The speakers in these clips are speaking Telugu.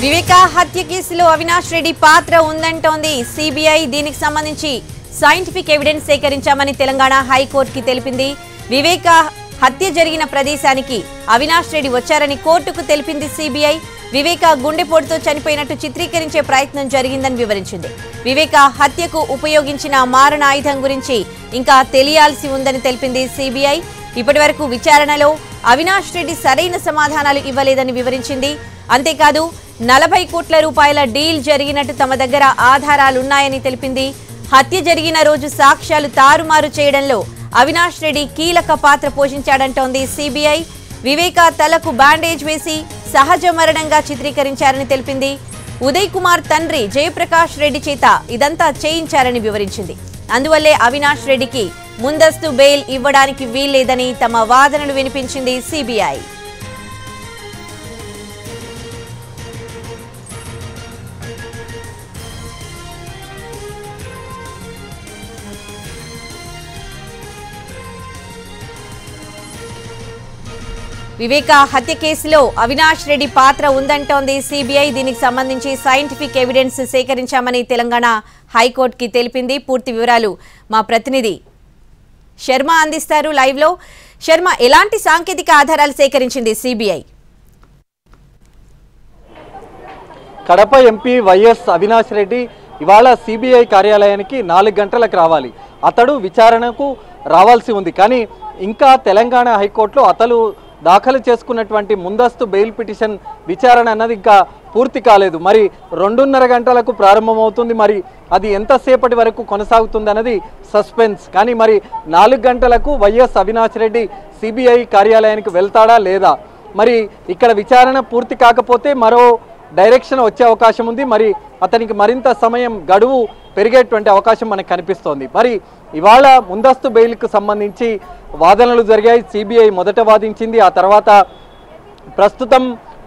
వివేక హత్య కేసులో అవినాష్ రెడ్డి పాత్ర ఉందంటోంది సిబిఐ. దీనికి సంబంధించి సైంటిఫిక్ ఎవిడెన్స్ సేకరించామని తెలంగాణ హైకోర్టుకి తెలిపింది. వివేక హత్య జరిగిన ప్రదేశానికి అవినాష్ రెడ్డి వచ్చారని కోర్టుకు తెలిపింది సిబిఐ. వివేక గుండెపోటుతో చనిపోయినట్టు చిత్రీకరించే ప్రయత్నం జరిగిందని వివరించింది. వివేక హత్యకు ఉపయోగించిన మారణ ఆయుధం గురించి ఇంకా తెలియాల్సి ఉందని తెలిపింది సిబిఐ. ఇప్పటివరకు విచారణలో అవినాష్ రెడ్డి సరైన సమాధానాలు ఇవ్వలేదని వివరించింది. అంతేకాదు 40 కోట్ల రూపాయల డీల్ జరిగినట్టు తమ దగ్గర ఆధారాలున్నాయని తెలిపింది. హత్య జరిగిన రోజు సాక్ష్యాలు తారుమారు చేయడంలో అవినాష్ రెడ్డి కీలక పాత్ర పోషించాడంటోంది సిబిఐ. వివేక తలకు బ్యాండేజ్ వేసి సహజ మరణంగా చిత్రీకరించారని తెలిపింది. ఉదయ్ కుమార్ తండ్రి జయప్రకాష్ రెడ్డి చేత ఇదంతా చేయించారని వివరించింది. అందువల్లే అవినాష్ రెడ్డికి ముందస్తు బెయిల్ ఇవ్వడానికి వీల్లేదని తమ వాదనలు వినిపించింది సిబిఐ. వివేక హత్య కేసులో అవినాష్ రెడ్డి పాత్ర ఉందంటోంది సిబిఐ. దీనికి సంబంధించి సైంటిఫిక్ ఎవిడెన్స్ సేకరించామని తెలంగాణ హైకోర్టుకి తెలిపింది. పూర్తి వివరాలు మా ప్రతినిధి శర్మ అందిస్తారు లైవ్ లో. శర్మ, ఎలాంటి సాంకేతిక ఆధారాలు సేకరించింది CBI? Kadapa MP YS Avinash Reddy ఇవాళ సిబిఐ కార్యాలయానికి 4 గంటలకు రావాలి. అతడు విచారణకు రావాల్సి ఉంది. కానీ ఇంకా తెలంగాణ హైకోర్టులో అతను దాఖలు చేసుకున్నటువంటి ముందస్తు బెయిల్ పిటిషన్ విచారణ అన్నది ఇంకా పూర్తి కాలేదు. మరి 2:30 గంటలకు ప్రారంభమవుతుంది. మరి అది ఎంతసేపటి వరకు కొనసాగుతుంది అన్నది సస్పెన్స్. కానీ మరి 4 గంటలకు వైఎస్ అవినాష్ రెడ్డి సిబిఐ కార్యాలయానికి వెళ్తాడా లేదా? మరి ఇక్కడ విచారణ పూర్తి కాకపోతే మరో డైరెక్షన్ వచ్చే అవకాశం ఉంది. మరి అతనికి మరింత సమయం గడువు పెరిగేటువంటి అవకాశం మనకు కనిపిస్తోంది. మరి ఇవాళ ముందస్తు బెయిల్కు సంబంధించి వాదనలు జరిగాయి. సిబిఐ మొదట వాదించింది. ఆ తర్వాత ప్రస్తుతం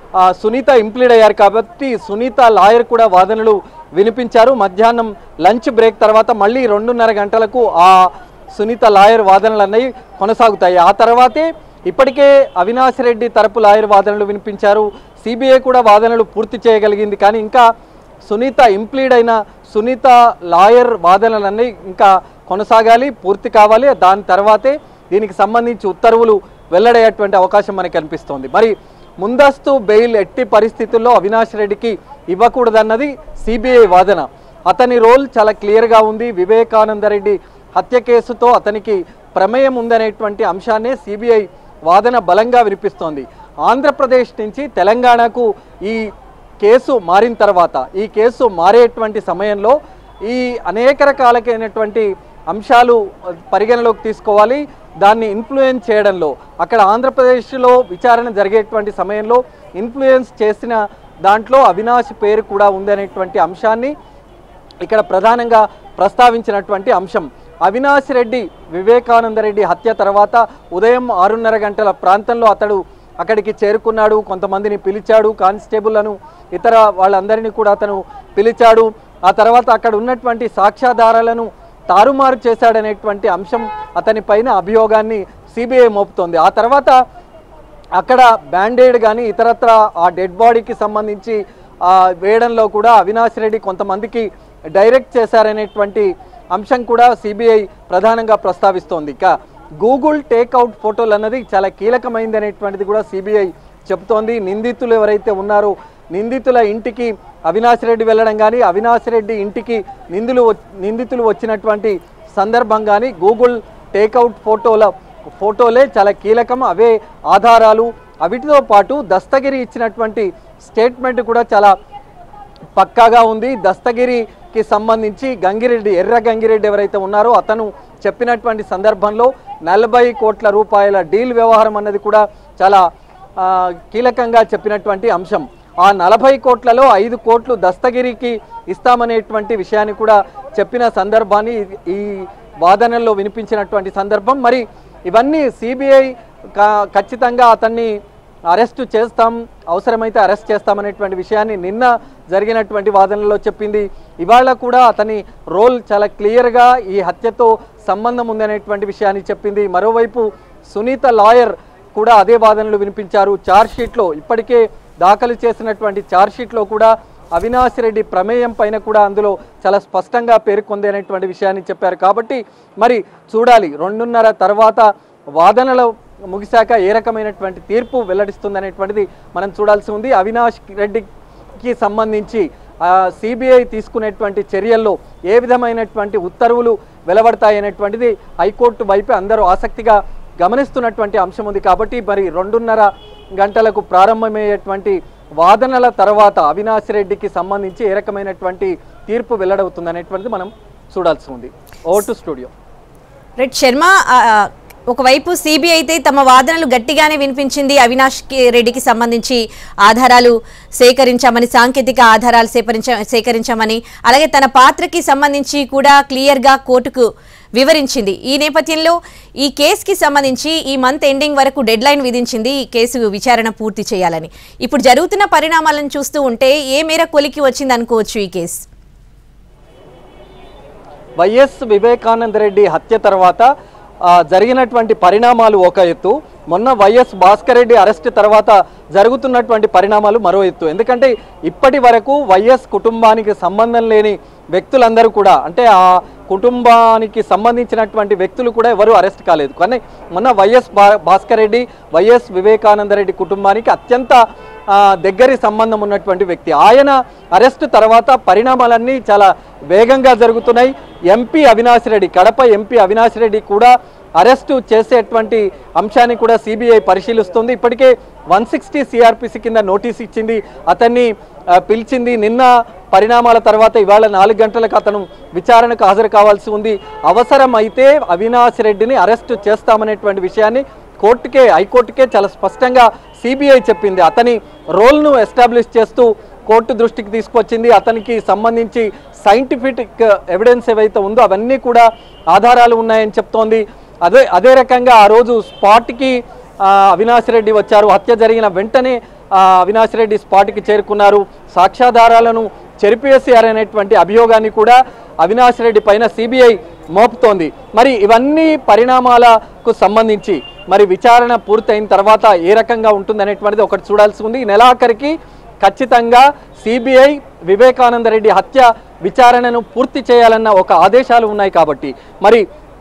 సునీత ఇంప్లీడ్ అయ్యారు కాబట్టి సునీత లాయర్ కూడా వాదనలు వినిపించారు. మధ్యాహ్నం లంచ్ బ్రేక్ తర్వాత మళ్ళీ 2:30 గంటలకు ఆ సునీత లాయర్ వాదనలు అన్నవి కొనసాగుతాయి. ఆ తర్వాతే ఇప్పటికే అవినాష్ రెడ్డి తరపు లాయర్ వాదనలు వినిపించారు. సిబిఐ కూడా వాదనలు పూర్తి చేయగలిగింది. కానీ ఇంకా సునీత ఇంప్లీడ్ అయిన సునీత లాయర్ వాదనలన్నీ ఇంకా కొనసాగాలి, పూర్తి కావాలి. దాని తర్వాతే దీనికి సంబంధించి ఉత్తర్వులు వెల్లడయ్యేటువంటి అవకాశం మనకు కనిపిస్తోంది. మరి ముందస్తు బెయిల్ ఎట్టి పరిస్థితుల్లో అవినాష్ రెడ్డికి ఇవ్వకూడదన్నది సిబిఐ వాదన. అతని రోల్ చాలా క్లియర్గా ఉంది. వివేకానందరెడ్డి హత్య కేసుతో అతనికి ప్రమేయం ఉందనేటువంటి అంశాన్ని సిబిఐ వాదన బలంగా వినిపిస్తోంది. ఆంధ్రప్రదేశ్ నుంచి తెలంగాణకు ఈ కేసు మారిన తర్వాత ఈ కేసు మారేటువంటి సమయంలో ఈ అనేక రకాలైనటువంటి అంశాలు పరిగణలోకి తీసుకోవాలి. దాన్ని ఇన్ఫ్లుయెన్స్ చేయడంలో అక్కడ ఆంధ్రప్రదేశ్లో విచారణ జరిగేటువంటి సమయంలో ఇన్ఫ్లుయెన్స్ చేసిన దాంట్లో అవినాష్ పేరు కూడా ఉందనేటువంటి అంశాన్ని ఇక్కడ ప్రధానంగా ప్రస్తావించినటువంటి అంశం. అవినాష్ రెడ్డి వివేకానందరెడ్డి హత్య తర్వాత ఉదయం 6:30 గంటల ప్రాంతంలో అతడు అక్కడికి చేరుకున్నాడు. కొంతమందిని పిలిచాడు, కానిస్టేబుల్లను ఇతర వాళ్ళందరినీ కూడా అతను పిలిచాడు. ఆ తర్వాత అక్కడ ఉన్నటువంటి సాక్ష్యాధారాలను తారుమారు చేశాడనేటువంటి అంశం అతని పైన అభియోగాన్ని సిబిఐ మోపుతోంది. ఆ తర్వాత అక్కడ బ్యాండేడ్ కానీ ఇతరత్ర ఆ డెడ్ బాడీకి సంబంధించి వేయడంలో కూడా అవినాష్ రెడ్డి కొంతమందికి డైరెక్ట్ చేశారనేటువంటి అంశం కూడా సిబిఐ ప్రధానంగా ప్రస్తావిస్తోంది. ఇక గూగుల్ టేక్అవుట్ ఫోటోలు అన్నది చాలా కీలకమైంది అనేటువంటిది కూడా సిబిఐ చెబుతోంది. నిందితులు ఎవరైతే ఉన్నారో నిందితుల ఇంటికి అవినాష్ రెడ్డి వెళ్ళడం కానీ అవినాష్ రెడ్డి ఇంటికి నిందితులు వచ్చినటువంటి సందర్భం కానీ గూగుల్ టేక్అవుట్ ఫోటోలే చాలా కీలకం. అవే ఆధారాలు. అవిటితో పాటు దస్తగిరి ఇచ్చినటువంటి స్టేట్మెంట్ కూడా చాలా పక్కాగా ఉంది. దస్తగిరికి సంబంధించి ఎర్ర గంగిరెడ్డి ఎవరైతే ఉన్నారో అతను చెప్పినటువంటి సందర్భంలో 40 కోట్ల రూపాయల డీల్ వ్యవహారం అన్నది కూడా చాలా కీలకంగా చెప్పినటువంటి అంశం. ఆ 40 కోట్లలో 5 కోట్లు దస్తగిరికి ఇస్తామనేటువంటి విషయాన్ని కూడా చెప్పిన సందర్భాన్ని ఈ వాదనల్లో వినిపించినటువంటి సందర్భం. మరి ఇవన్నీ సిబిఐ ఖచ్చితంగా అతన్ని అరెస్టు చేస్తాం, అవసరమైతే అరెస్ట్ చేస్తామనేటువంటి విషయాన్ని నిన్న జరిగినటువంటి వాదనలో చెప్పింది. ఇవాళ కూడా అతని రోల్ చాలా క్లియర్గా ఈ హత్యతో సంబంధం ఉందనేటువంటి విషయాన్ని చెప్పింది. మరోవైపు సునీత లాయర్ కూడా అదే వాదనలు వినిపించారు. ఛార్జ్ షీట్లో ఇప్పటికే దాఖలు చేసినటువంటి ఛార్జ్షీట్లో కూడా అవినాష్ రెడ్డి ప్రమేయం పైన కూడా అందులో చాలా స్పష్టంగా పేర్కొంది అనేటువంటి విషయాన్ని చెప్పారు. కాబట్టి మరి చూడాలి 2:30 తర్వాత వాదనలు ముగిశాక ఏ రకమైనటువంటి తీర్పు వెల్లడిస్తుంది అనేటువంటిది మనం చూడాల్సి ఉంది. అవినాష్ రెడ్డికి సంబంధించి సిబిఐ తీసుకునేటువంటి చర్యల్లో ఏ విధమైనటువంటి ఉత్తర్వులు వెలువడతాయనేటువంటిది హైకోర్టు వైపు అందరూ ఆసక్తిగా గమనిస్తున్నటువంటి అంశం ఉంది. కాబట్టి మరి 2:30 గంటలకు ప్రారంభమయ్యేటువంటి వాదనల తర్వాత అవినాష్ రెడ్డికి సంబంధించి ఏ రకమైనటువంటి తీర్పు వెల్లడవుతుంది అనేటువంటిది మనం చూడాల్సి ఉంది. Over to studio. Right Sharma, ఒకవైపు సిబిఐ అయితే తమ వాదనలు గట్టిగానే వినిపించింది. అవినాష్ రెడ్డికి సంబంధించి ఆధారాలు సేకరించామని, సాంకేతిక ఆధారాలు సేకరించామని, అలాగే తన పాత్రకి సంబంధించి కూడా క్లియర్గా కోర్టుకు వివరించింది. ఈ నేపథ్యంలో ఈ కేసుకి సంబంధించి ఈ మంత్ ఎండింగ్ వరకు డెడ్ లైన్ విధించింది ఈ కేసు విచారణ పూర్తి చేయాలని. ఇప్పుడు జరుగుతున్న పరిణామాలను చూస్తూ ఉంటే ఏ మేర కొలికి వచ్చింది అనుకోవచ్చు ఈ కేసు? వైఎస్ వివేకానంద రెడ్డి హత్య తర్వాత జరిగినటువంటి పరిణామాలు ఒక ఎత్తు, మొన్న వైఎస్ భాస్కర్ రెడ్డి అరెస్ట్ తర్వాత జరుగుతున్నటువంటి పరిణామాలు మరో ఎత్తు. ఎందుకంటే ఇప్పటి వరకు వైఎస్ కుటుంబానికి సంబంధం లేని వ్యక్తులందరూ కూడా, అంటే ఆ కుటుంబానికి సంబంధించినటువంటి వ్యక్తులు కూడా ఎవరు అరెస్ట్ కాలేదు. కానీ మొన్న వైఎస్ భాస్కర్ రెడ్డి, వైఎస్ వివేకానంద రెడ్డి కుటుంబానికి అత్యంత దగ్గరి సంబంధం ఉన్నటువంటి వ్యక్తి. ఆయన అరెస్ట్ తర్వాత పరిణామాలన్నీ చాలా వేగంగా జరుగుతున్నాయి. ఎంపీ అవినాష్ రెడ్డి, కడప ఎంపీ అవినాష్ రెడ్డి కూడా అరెస్టు చేసేటువంటి అంశాన్ని కూడా సిబిఐ పరిశీలిస్తుంది. ఇప్పటికే 160 సిఆర్పిసి కింద నోటీస్ ఇచ్చింది, అతన్ని పిలిచింది. నిన్న పరిణామాల తర్వాత ఇవాళ 4 గంటలకు అతను విచారణకు హాజరు కావాల్సి ఉంది. అవసరమైతే అవినాష్ రెడ్డిని అరెస్టు చేస్తామనేటువంటి విషయాన్ని హైకోర్టుకే చాలా స్పష్టంగా సిబిఐ చెప్పింది. అతని రోల్ను ఎస్టాబ్లిష్ చేస్తూ కోర్టు దృష్టికి తీసుకొచ్చింది. అతనికి సంబంధించి సైంటిఫిక్ ఎవిడెన్స్ ఏవైతే ఉందో అవన్నీ కూడా ఆధారాలు ఉన్నాయని చెప్తోంది. అదే రకంగా ఆ రోజు స్పాట్కి అవినాష్ రెడ్డి వచ్చారు. హత్య జరిగిన వెంటనే అవినాష్ రెడ్డి స్పాట్కి చేరుకున్నారు. సాక్ష్యాధారాలను చెరిపేసారనేటువంటి అభియోగాన్ని కూడా అవినాష్ రెడ్డి పైన సిబిఐ మోపుతోంది. మరి ఇవన్నీ పరిణామాలకు సంబంధించి మరి విచారణ పూర్తయిన తర్వాత ఏ రకంగా ఉంటుందనేటువంటిది ఒకటి చూడాల్సి ఉంది. ఈ నెలాఖరికి ఖచ్చితంగా సిబిఐ వివేకానంద రెడ్డి హత్య విచారణను పూర్తి చేయాలన్న ఒక ఆదేశాలు ఉన్నాయి. కాబట్టి మరి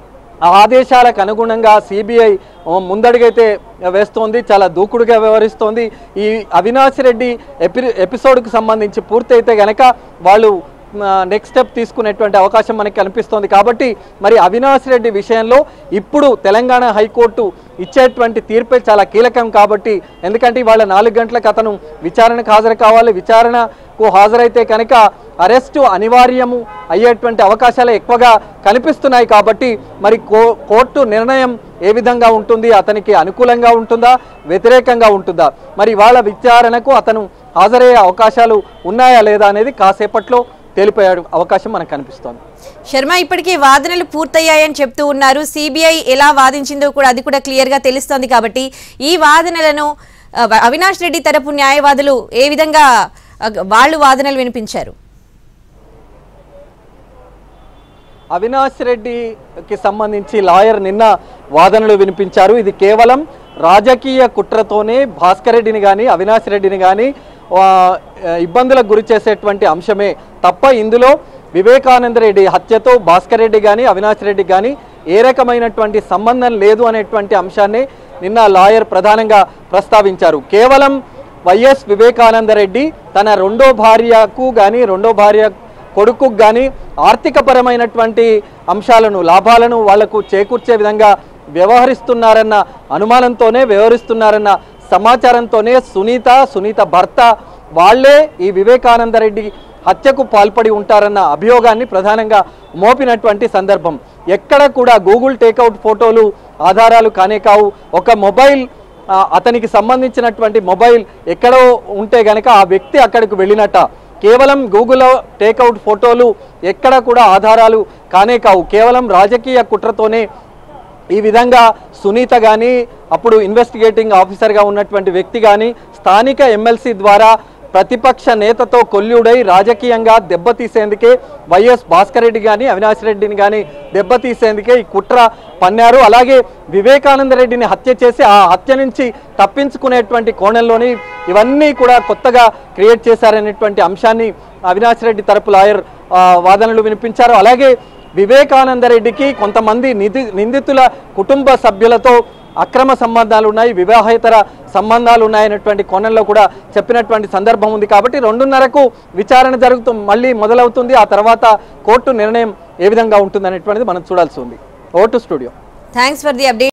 ఆ ఆదేశాలకు అనుగుణంగా సిబిఐ ముందడుగైతే వేస్తోంది, చాలా దూకుడుగా వ్యవహరిస్తోంది. ఈ అవినాష్ రెడ్డి ఎపిసోడ్కి సంబంధించి పూర్తయితే గనక వాళ్ళు నెక్స్ట్ స్టెప్ తీసుకునేటువంటి అవకాశం మనకి కనిపిస్తోంది. కాబట్టి మరి అవినాష్ రెడ్డి విషయంలో ఇప్పుడు తెలంగాణ హైకోర్టు ఇచ్చేటువంటి తీర్పే చాలా కీలకం. కాబట్టి ఎందుకంటే ఇవాళ 4 గంటలకు అతను విచారణకు హాజరు కావాలి. విచారణకు హాజరైతే కనుక అరెస్టు అనివార్యము అయ్యేటువంటి అవకాశాలు ఎక్కువగా కనిపిస్తున్నాయి. కాబట్టి మరి కోర్టు నిర్ణయం ఏ విధంగా ఉంటుంది, అతనికి అనుకూలంగా ఉంటుందా, వ్యతిరేకంగా ఉంటుందా, మరి ఇవాళ విచారణకు అతను హాజరయ్యే అవకాశాలు ఉన్నాయా లేదా అనేది కాసేపట్లో తెలిపే అవకాశం మనకు కనిపిస్తోంది. శర్మ, ఇప్పటికే వాదనలు పూర్తయ్యాయని చెప్తూ ఉన్నారు. సిబిఐ ఎలా వాదించిందో కూడా అది కూడా క్లియర్గా తెలుస్తోంది. కాబట్టి ఈ వాదనలను అవినాష్ రెడ్డి తరపు న్యాయవాదులు ఏ విధంగా వాళ్ళు వాదనలు వినిపించారు? అవినాష్ రెడ్డికి సంబంధించి లాయర్ నిన్న వాదనలు వినిపించారు. ఇది కేవలం రాజకీయ కుట్రతోనే భాస్కర్ రెడ్డిని కానీ అవినాష్ రెడ్డిని కానీ ఇబ్బందులకు గురి చేసేటువంటి అంశమే తప్ప ఇందులో వివేకానంద రెడ్డి హత్యతో భాస్కర్ రెడ్డి కానీ అవినాష్ రెడ్డి కానీ ఏ రకమైనటువంటి సంబంధం లేదు అనేటువంటి అంశాన్ని నిన్న లాయర్ ప్రధానంగా ప్రస్తావించారు. కేవలం వైఎస్ వివేకానంద రెడ్డి తన రెండో భార్యకు కానీ రెండో భార్య కొడుకుకు కానీ ఆర్థికపరమైనటువంటి అంశాలను, లాభాలను వాళ్లకు చేకూర్చే విధంగా వ్యవహరిస్తున్నారన్న అనుమానంతోనే, వ్యవహరిస్తున్నారన్న సమాచారంతోనే సునీత భర్త వాళ్లే ఈ వివేకానంద రెడ్డి హత్యకు పాల్పడి ఉంటారన్న అభియోగాన్ని ప్రధానంగా మోపినటువంటి సందర్భం. ఎక్కడ కూడా గూగుల్ టేక్అవుట్ ఫోటోలు ఆధారాలు కానే కావు. ఒక మొబైల్, అతనికి సంబంధించినటువంటి మొబైల్ ఎక్కడో ఉంటే గనక ఆ వ్యక్తి అక్కడికి వెళ్ళినట్ట. కేవలం గూగుల్లో టేక్అవుట్ ఫోటోలు ఎక్కడ కూడా ఆధారాలు కానే కావు. కేవలం రాజకీయ కుట్రతోనే ఈ విధంగా సునీత కానీ, అప్పుడు ఇన్వెస్టిగేటింగ్ ఆఫీసర్గా ఉన్నటువంటి వ్యక్తి కానీ, స్థానిక ఎమ్మెల్సీ ద్వారా ప్రతిపక్ష నేతతో కొల్లుడై రాజకీయంగా దెబ్బతీసేందుకే వైఎస్ భాస్కర్ రెడ్డి కానీ అవినాష్ రెడ్డిని కానీ దెబ్బతీసేందుకే ఈ కుట్ర పన్నారు. అలాగే వివేకానంద రెడ్డిని హత్య చేసి ఆ హత్య నుంచి తప్పించుకునేటువంటి కోణంలోని ఇవన్నీ కూడా కొత్తగా క్రియేట్ చేశారనేటువంటి అంశాన్ని అవినాష్ రెడ్డి తరపు లాయర్ వాదనలు వినిపించారు. అలాగే వివేకానంద రెడ్డికి కొంతమంది నిందితుల కుటుంబ సభ్యులతో అక్రమ సంబంధాలు ఉన్నాయి, వివాహేతర సంబంధాలు ఉన్నాయనేటువంటి కోణంలో కూడా చెప్పినటువంటి సందర్భం ఉంది. కాబట్టి 2:30కు విచారణ మళ్ళీ మొదలవుతుంది. ఆ తర్వాత కోర్టు నిర్ణయం ఏ విధంగా ఉంటుందనేటువంటిది మనం చూడాల్సి ఉంది. Over to studio. Thanks for the update.